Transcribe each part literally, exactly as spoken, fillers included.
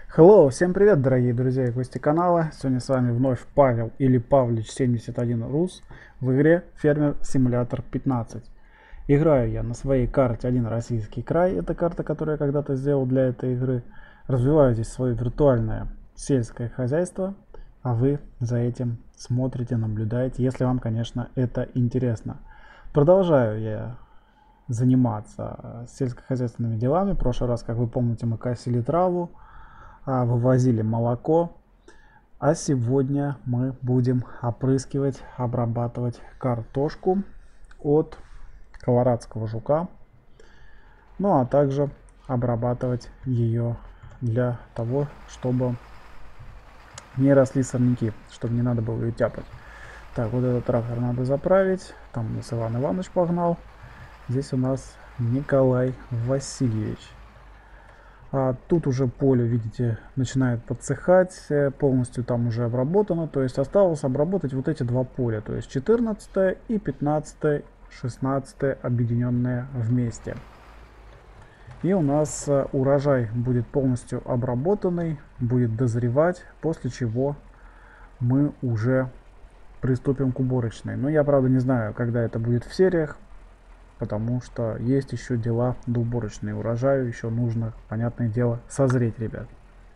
Hello, всем привет, дорогие друзья и гости канала. Сегодня с вами вновь Павел или Павлич семьдесят один Рус в игре Фермер Симулятор пятнадцать. Играю я на своей карте один российский край. Это карта, которую я когда-то сделал для этой игры. Развиваю здесь свое виртуальное сельское хозяйство, а вы за этим смотрите, наблюдаете, если вам, конечно, это интересно. Продолжаю я заниматься сельскохозяйственными делами. В прошлый раз, как вы помните, мы косили траву, вывозили молоко, а сегодня мы будем опрыскивать, обрабатывать картошку от колорадского жука, ну а также обрабатывать ее для того, чтобы не росли сорняки, чтобы не надо было ее тяпать. Так, вот этот трактор надо заправить, там у нас Иван Иванович погнал, здесь у нас Николай Васильевич. А тут уже поле, видите, начинает подсыхать, полностью там уже обработано, то есть осталось обработать вот эти два поля, то есть четырнадцатое и пятнадцатое, шестнадцатое объединенные вместе. И у нас урожай будет полностью обработанный, будет дозревать, после чего мы уже приступим к уборочной. Но я, правда, не знаю, когда это будет в сериях, потому что есть еще дела до уборочной. Урожаю еще нужно, понятное дело, созреть, ребят.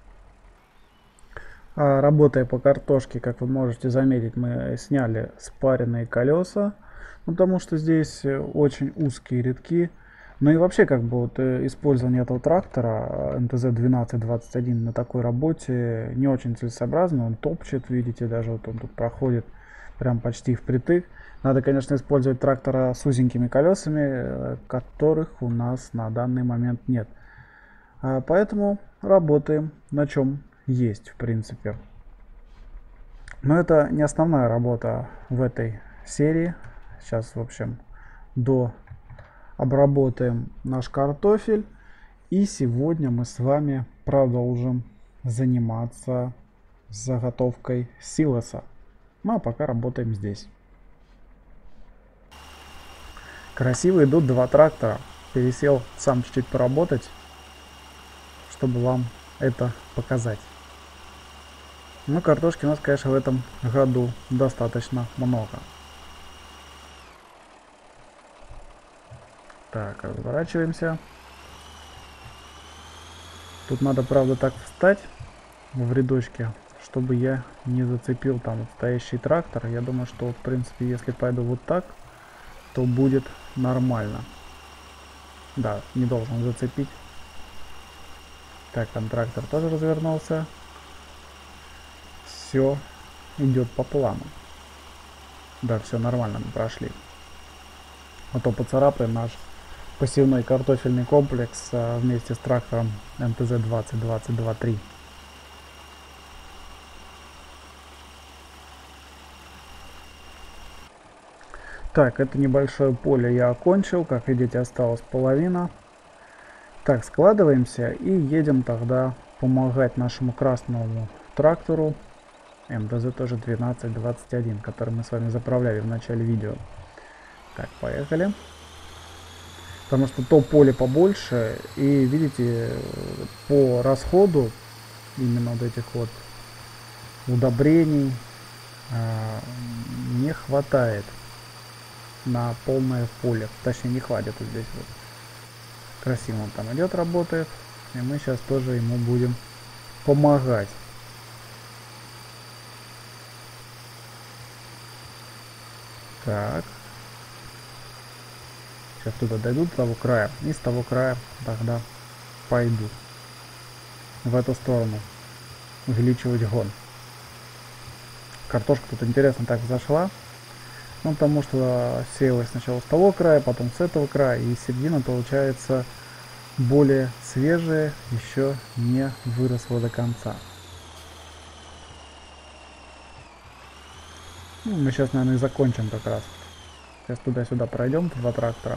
А, работая по картошке, как вы можете заметить, мы сняли спаренные колеса, потому что здесь очень узкие рядки. Ну и вообще, как бы вот использование этого трактора эм тэ зэ двенадцать двадцать один на такой работе не очень целесообразно. Он топчет, видите, даже вот он тут проходит прям почти впритык. Надо, конечно, использовать трактора с узенькими колесами, которых у нас на данный момент нет. Поэтому работаем на чем есть, в принципе. Но это не основная работа в этой серии. Сейчас, в общем, до обработаем наш картофель. И сегодня мы с вами продолжим заниматься заготовкой силоса. Ну а пока работаем здесь. Красиво идут два трактора. Пересел сам чуть-чуть поработать, чтобы вам это показать. Но картошки у нас, конечно, в этом году достаточно много. Так, разворачиваемся. Тут надо, правда, так встать в рядочке, чтобы я не зацепил там вот стоящий трактор. Я думаю, что, в принципе, если пойду вот так, то будет нормально. Да, не должен зацепить. Так, там трактор тоже развернулся. Все идет по плану. Да, все нормально, мы прошли. А то поцарапаем наш посевной картофельный комплекс а, вместе с трактором эм тэ зэ двадцать двадцать два три. Так, это небольшое поле я окончил. Как видите, осталась половина. Так, складываемся и едем тогда помогать нашему красному трактору эм тэ зэ тоже двенадцать двадцать один, который мы с вами заправляли в начале видео. Так, поехали. Потому что то поле побольше, и видите, по расходу именно вот этих вот удобрений э, не хватает на полное поле. Точнее, не хватит вот здесь вот. Красиво он там идет, работает. И мы сейчас тоже ему будем помогать. Так. Сейчас туда дойдут, с того края. И с того края тогда пойду в эту сторону увеличивать гон. Картошка тут интересно так зашла. Ну, потому что сеялась сначала с того края, потом с этого края. И середина получается более свежая, еще не выросла до конца. Ну, мы сейчас, наверное, и закончим как раз. Сейчас туда-сюда пройдем, два трактора.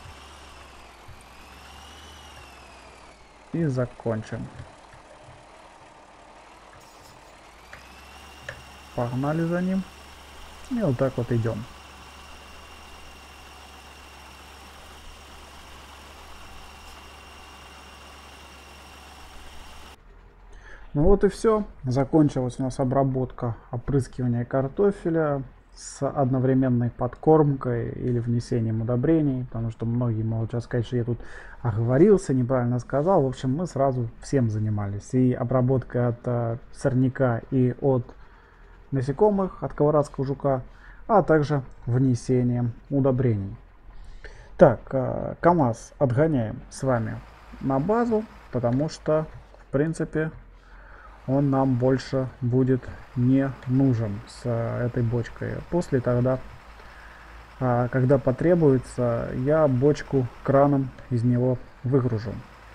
И закончим. Погнали за ним. И вот так вот идем. Ну вот и все. Закончилась у нас обработка опрыскивания картофеля с одновременной подкормкой или внесением удобрений, потому что многие могут сейчас сказать, что я тут оговорился, неправильно сказал. В общем, мы сразу всем занимались. И обработкой от э, сорняка и от насекомых, от колорадского жука, а также внесением удобрений. Так, э, КамАЗ отгоняем с вами на базу, потому что, в принципе, он нам больше будет не нужен с этой бочкой. После тогда, когда потребуется, я бочку краном из него выгружу.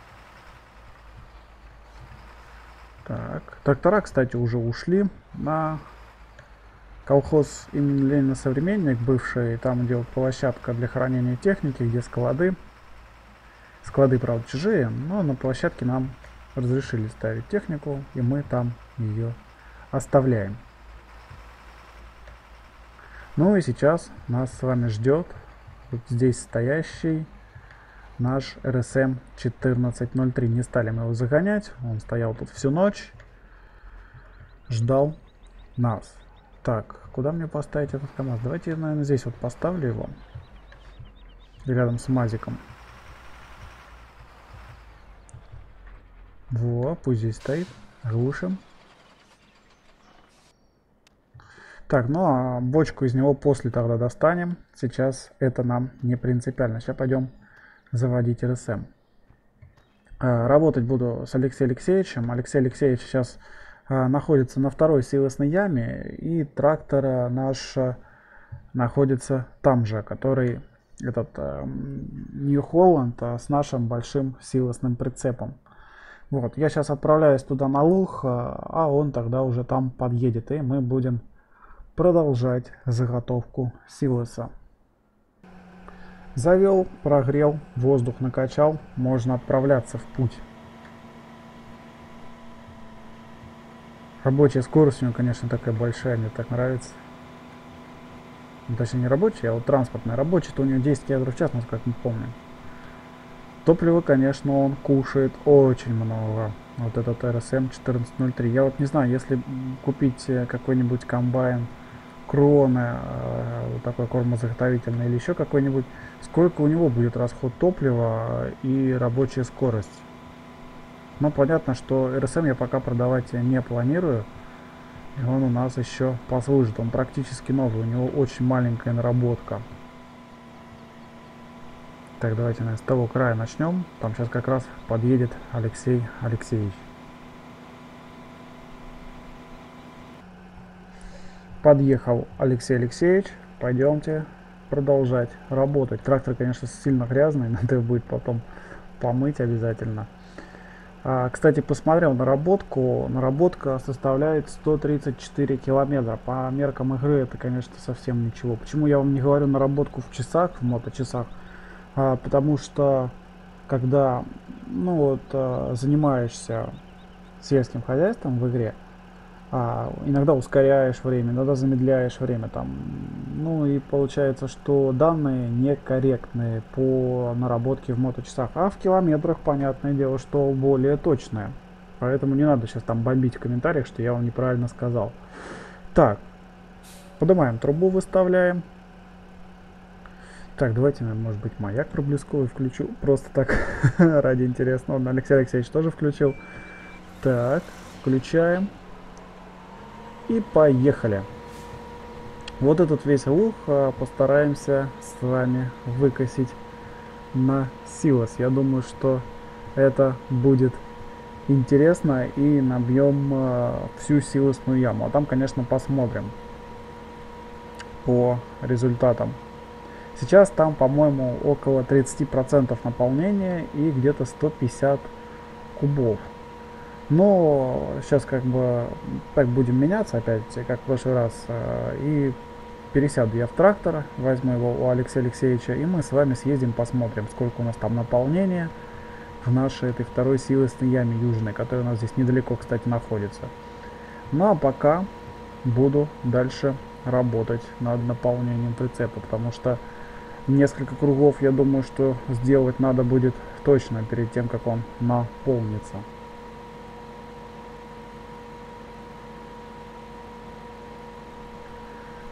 Так, трактора, кстати, уже ушли на колхоз имени Ленина Современник, бывший, там где вот площадка для хранения техники, где склады. Склады, правда, чужие, но на площадке нам разрешили ставить технику, и мы там ее оставляем. Ну и сейчас нас с вами ждет вот здесь стоящий наш эр эс эм четырнадцать ноль три. Не стали мы его загонять, он стоял тут всю ночь, ждал нас. Так, куда мне поставить этот КамАЗ? Давайте я, наверное, здесь вот поставлю его, рядом с МАЗиком. Во, пусть здесь стоит. Глушим. Так, ну а бочку из него после тогда достанем. Сейчас это нам не принципиально. Сейчас пойдем заводить эр эс эм. А, работать буду с Алексеем Алексеевичем. Алексей Алексеевич сейчас а, находится на второй силосной яме. И трактор а, наш а, находится там же, который этот Нью Холланд а, с нашим большим силосным прицепом. Вот, я сейчас отправляюсь туда на луг, а он тогда уже там подъедет, и мы будем продолжать заготовку силоса. Завел, прогрел, воздух накачал, можно отправляться в путь. Рабочая скорость у него, конечно, такая большая, мне так нравится. Ну, точнее, не рабочая, а вот транспортная. Рабочая-то у него десять километров в час, насколько мы помним. Топлива, конечно, он кушает очень много. Вот этот эр эс эм четырнадцать ноль три. Я вот не знаю, если купить какой-нибудь комбайн Кроны, вот такой кормозаготовительный, или еще какой-нибудь, сколько у него будет расход топлива и рабочая скорость. Но понятно, что эр эс эм я пока продавать не планирую. И он у нас еще послужит. Он практически новый, у него очень маленькая наработка. Так, давайте, наверное, с того края начнем. Там сейчас как раз подъедет Алексей Алексеевич. Подъехал Алексей Алексеевич. Пойдемте продолжать работать. Трактор, конечно, сильно грязный, надо его будет потом помыть обязательно. А, кстати, посмотрел наработку. Наработка составляет сто тридцать четыре километра. По меркам игры это, конечно, совсем ничего. Почему я вам не говорю наработку в часах, в моточасах? А, потому что когда ну вот, а, занимаешься сельским хозяйством в игре, а, иногда ускоряешь время, иногда замедляешь время, там, ну и получается, что данные некорректные по наработке в моточасах, а в километрах, понятное дело, что более точные. Поэтому не надо сейчас там бомбить в комментариях, что я вам неправильно сказал. Так, поднимаем трубу, выставляем. Так, давайте, может быть, маяк проблесковый включу. Просто так, ради интересного. Алексей Алексеевич тоже включил. Так, включаем. И поехали. Вот этот весь луг постараемся с вами выкосить на силос. Я думаю, что это будет интересно. И набьем всю силосную яму. А там, конечно, посмотрим по результатам. Сейчас там, по-моему, около тридцати процентов наполнения и где-то сто пятьдесят кубов. Но сейчас как бы так будем меняться опять, как в прошлый раз. И пересяду я в трактор, возьму его у Алексея Алексеевича, и мы с вами съездим, посмотрим, сколько у нас там наполнения в нашей этой второй силосной яме южной, которая у нас здесь недалеко, кстати, находится. Ну а пока буду дальше работать над наполнением прицепа, потому что несколько кругов, я думаю, что сделать надо будет точно перед тем, как он наполнится.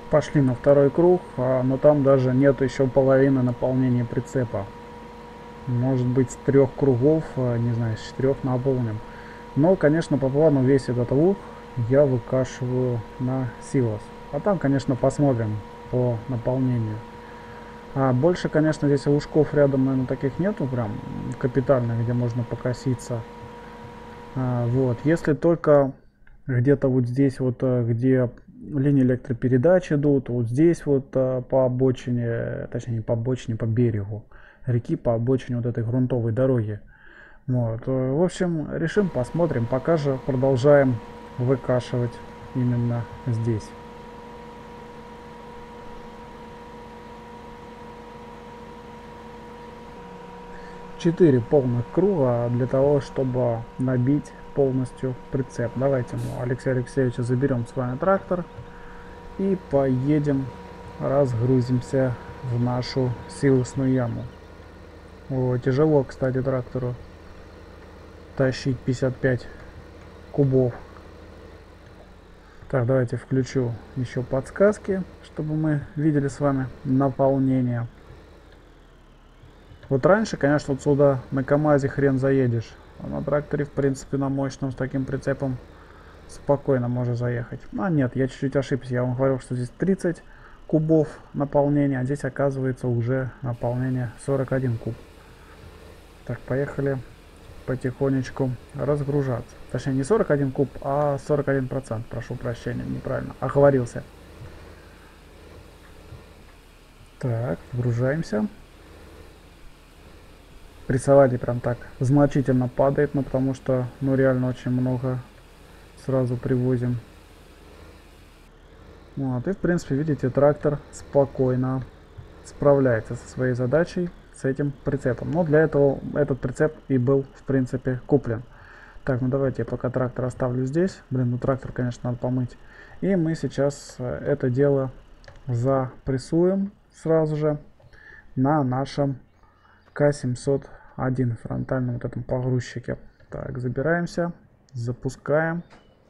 Пошли на второй круг, а, но там даже нет еще половины наполнения прицепа. Может быть, с трех кругов, а, не знаю, с четырех наполним. Но, конечно, по плану весь этот луг я выкашиваю на силос. А там, конечно, посмотрим по наполнению. А больше, конечно, здесь лужков рядом, наверное, таких нету прям капитальных, где можно покоситься. А, вот, если только где-то вот здесь вот, где линии электропередач идут, вот здесь вот по обочине, точнее не по обочине, по берегу реки, по обочине вот этой грунтовой дороги. Вот, в общем, решим, посмотрим, пока же продолжаем выкашивать именно здесь. Четыре полных круга для того, чтобы набить полностью прицеп. Давайте мы Алексея Алексеевича заберем с вами трактор и поедем, разгрузимся в нашу силосную яму. О, тяжело, кстати, трактору тащить пятьдесят пять кубов. Так, давайте включу еще подсказки, чтобы мы видели с вами наполнение. Вот раньше, конечно, вот сюда на КамАЗе хрен заедешь. А на тракторе, в принципе, на мощном с таким прицепом спокойно можно заехать. А нет, я чуть-чуть ошибся. Я вам говорил, что здесь тридцать кубов наполнения, а здесь оказывается уже наполнение сорок один куб. Так, поехали потихонечку разгружаться. Точнее, не сорок один куб, а сорок один процент. Прошу прощения, неправильно. Оговорился. Так, вгружаемся. Прессование прям так значительно падает, ну потому что, ну реально очень много сразу привозим. Вот, и в принципе, видите, трактор спокойно справляется со своей задачей, с этим прицепом. Но для этого этот прицеп и был, в принципе, куплен. Так, ну давайте я пока трактор оставлю здесь. Блин, ну трактор, конечно, надо помыть. И мы сейчас это дело запрессуем сразу же на нашем К семьсот один фронтальном вот этом погрузчике. Так, забираемся, запускаем.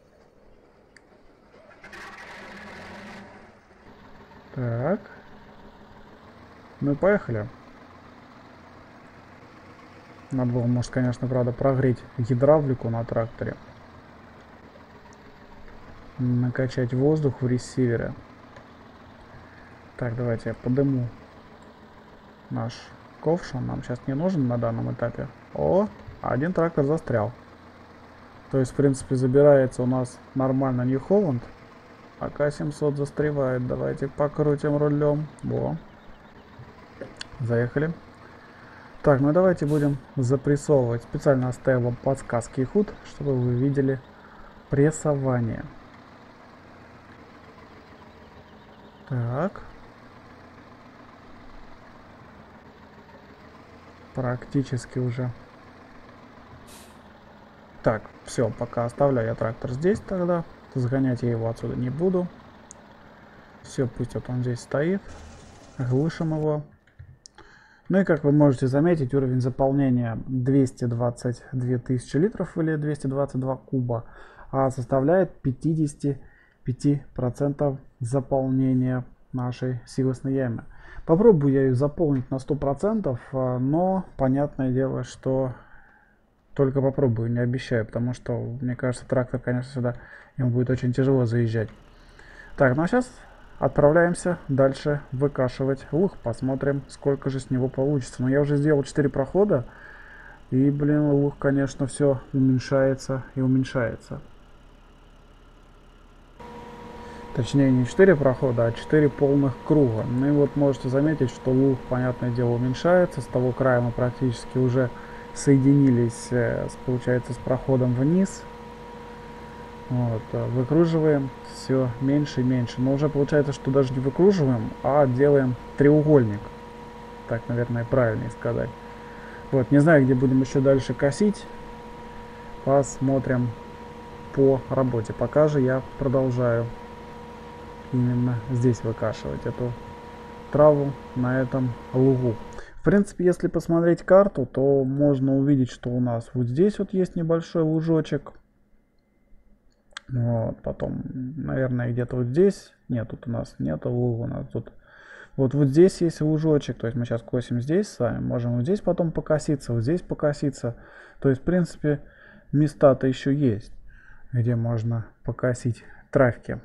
Так, ну и поехали. Надо было, может, конечно, правда, прогреть гидравлику на тракторе, накачать воздух в ресивере. Так, давайте я подыму наш ковш, он нам сейчас не нужен на данном этапе. О, один трактор застрял. То есть, в принципе, забирается у нас нормально New Holland, а К семьсот застревает. Давайте покрутим рулем. Во. Заехали. Так, ну давайте будем запрессовывать. Специально оставил вам подсказки и худ, чтобы вы видели прессование. Так. Практически уже. Так, все, пока оставляю я трактор здесь тогда. Сгонять я его отсюда не буду. Все, пусть вот он здесь стоит. Глушим его. Ну и как вы можете заметить, уровень заполнения двести двадцать две тысячи литров или двести двадцать два куба, а составляет пятьдесят пять процентов заполнения нашей силосной ямы. Попробую я ее заполнить на сто процентов, но понятное дело, что только попробую, не обещаю, потому что, мне кажется, трактор, конечно, сюда ему будет очень тяжело заезжать. Так, ну а сейчас отправляемся дальше выкашивать луг, посмотрим, сколько же с него получится. Но я уже сделал четыре прохода, и, блин, луг, конечно, все уменьшается и уменьшается. Точнее, не четыре прохода, а четыре полных круга. Ну и вот можете заметить, что луг, понятное дело, уменьшается. С того края мы практически уже соединились, с, получается, с проходом вниз. Вот, выкруживаем все меньше и меньше. Но уже получается, что даже не выкруживаем, а делаем треугольник. Так, наверное, правильнее сказать. Вот, не знаю, где будем еще дальше косить. Посмотрим по работе. Пока же я продолжаю именно здесь выкашивать эту траву на этом лугу. В принципе, если посмотреть карту, то можно увидеть, что у нас вот здесь вот есть небольшой лужочек. Вот, потом, наверное, где-то вот здесь. Нет, тут у нас нету луга, у нас тут. Вот, вот здесь есть лужочек, то есть мы сейчас косим здесь с вами, можем вот здесь потом покоситься, вот здесь покоситься. То есть, в принципе, места-то еще есть, где можно покосить травки.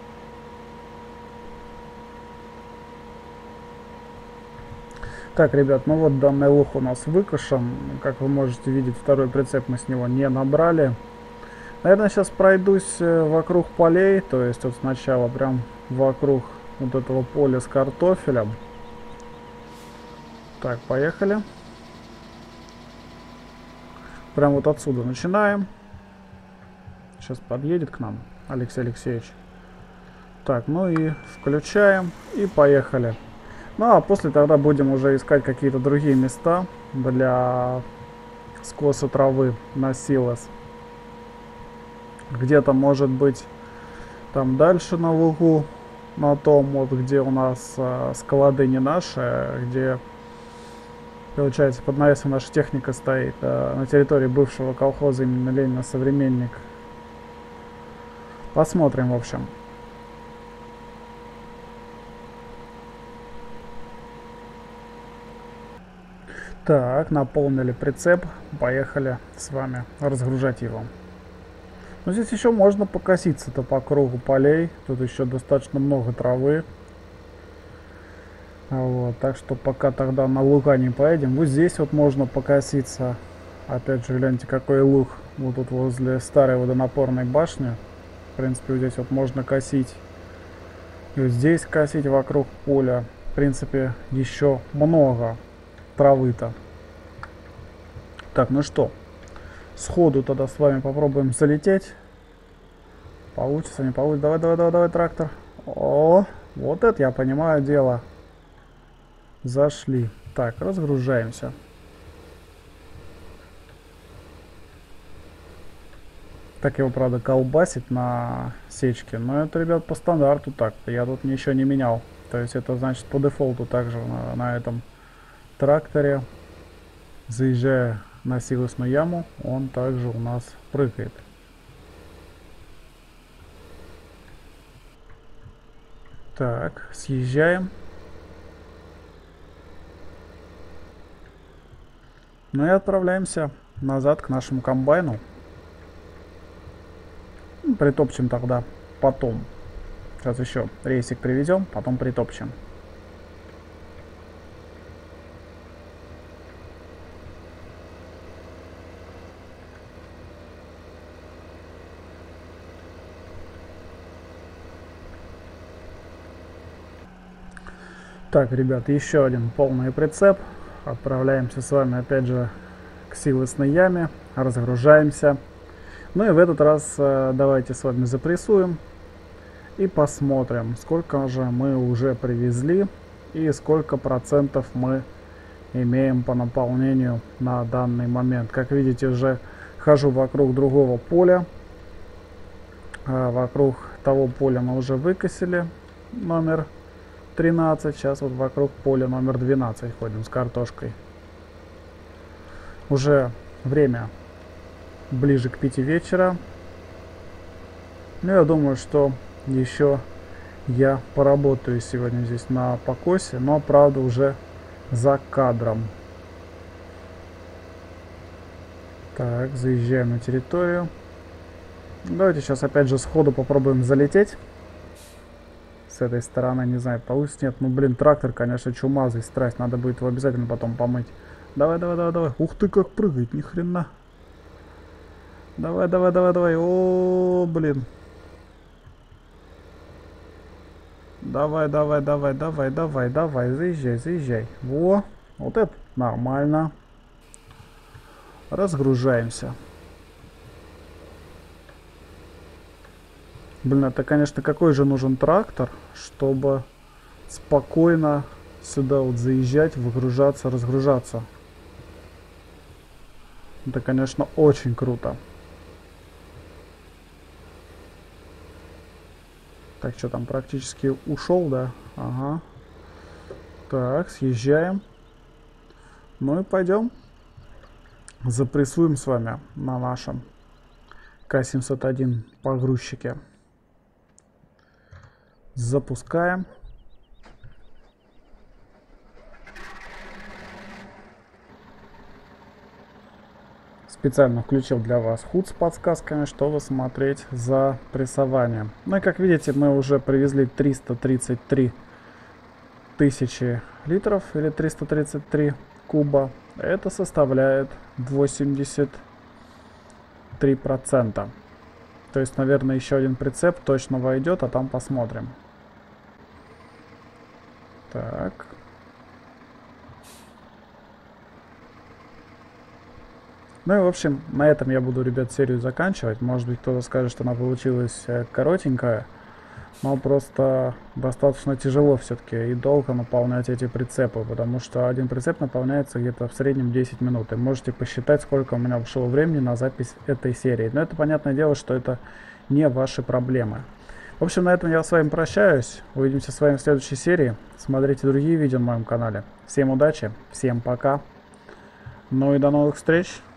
Так, ребят, ну вот данный луг у нас выкошен. Как вы можете видеть, второй прицеп мы с него не набрали. Наверное, сейчас пройдусь вокруг полей, то есть вот сначала прям вокруг вот этого поля с картофелем. Так, поехали. Прям вот отсюда начинаем. Сейчас подъедет к нам Алексей Алексеевич. Так, ну и включаем и поехали. Ну а после тогда будем уже искать какие-то другие места для скоса травы на силос. Где-то может быть там дальше на лугу, на том вот, где у нас э, склады не наши, где получается под навесом наша техника стоит, э, на территории бывшего колхоза именно Ленина Современник. Посмотрим, в общем. Так, наполнили прицеп, поехали с вами разгружать его. Но здесь еще можно покоситься-то по кругу полей, тут еще достаточно много травы. Вот, так что пока тогда на луга не поедем. Вот здесь вот можно покоситься. Опять же, гляньте, какой луг. Вот тут возле старой водонапорной башни. В принципе, вот здесь вот можно косить. И вот здесь косить вокруг поля. В принципе, еще много травы-то. Так, ну что, сходу тогда с вами попробуем залететь. Получится, не получится. Давай, давай, давай, давай, трактор. О, вот это я понимаю дело. Зашли. Так, разгружаемся. Так его, правда, колбасит на сечке. Но это, ребят, по стандарту так. Я тут ничего не менял. То есть это значит по дефолту также на, на этом тракторе, заезжая на силосную яму, он также у нас прыгает. Так, съезжаем. Ну и отправляемся назад к нашему комбайну. Притопчем тогда потом. Сейчас еще рейсик приведем, потом притопчем. Так, ребят, еще один полный прицеп. Отправляемся с вами опять же к силосной яме, разгружаемся. Ну и в этот раз э, давайте с вами запрессуем и посмотрим, сколько же мы уже привезли и сколько процентов мы имеем по наполнению на данный момент. Как видите, уже хожу вокруг другого поля. Э, вокруг того поля мы уже выкосили номер тринадцать. Сейчас вот вокруг поля номер двенадцать ходим с картошкой. Уже время ближе к пяти вечера. Ну, я думаю, что еще я поработаю сегодня здесь на покосе, но, правда, уже за кадром. Так, заезжаем на территорию. Давайте сейчас опять же сходу попробуем залететь. С этой стороны, не знаю, получится, нет. Ну, блин, трактор, конечно, чумазый, страсть. Надо будет его обязательно потом помыть. Давай, давай, давай, давай. Ух ты, как прыгает, ни хрена. Давай, давай, давай, давай. О, блин. Давай, давай, давай, давай, давай, давай. Заезжай, заезжай. Во, вот это нормально. Разгружаемся. Блин, это, конечно, какой же нужен трактор, чтобы спокойно сюда вот заезжать, выгружаться, разгружаться. Это, конечно, очень круто. Так, что там, практически ушел, да? Ага. Так, съезжаем. Ну и пойдем запрессуем с вами на нашем К семьсот один погрузчике. Запускаем. Специально включил для вас худ с подсказками, чтобы смотреть за прессованием. Ну и как видите, мы уже привезли триста тридцать три тысячи литров или триста тридцать три куба. Это составляет восемьдесят три процента. То есть, наверное, еще один прицеп точно войдет, а там посмотрим. Так. Ну и в общем, на этом я буду, ребят, серию заканчивать. Может быть, кто-то скажет, что она получилась коротенькая, но просто достаточно тяжело все-таки и долго наполнять эти прицепы, потому что один прицеп наполняется где-то в среднем десять минут. И можете посчитать, сколько у меня ушло времени на запись этой серии. Но это понятное дело, что это не ваши проблемы. В общем, на этом я с вами прощаюсь. Увидимся с вами в следующей серии. Смотрите другие видео на моем канале. Всем удачи, всем пока. Ну и до новых встреч.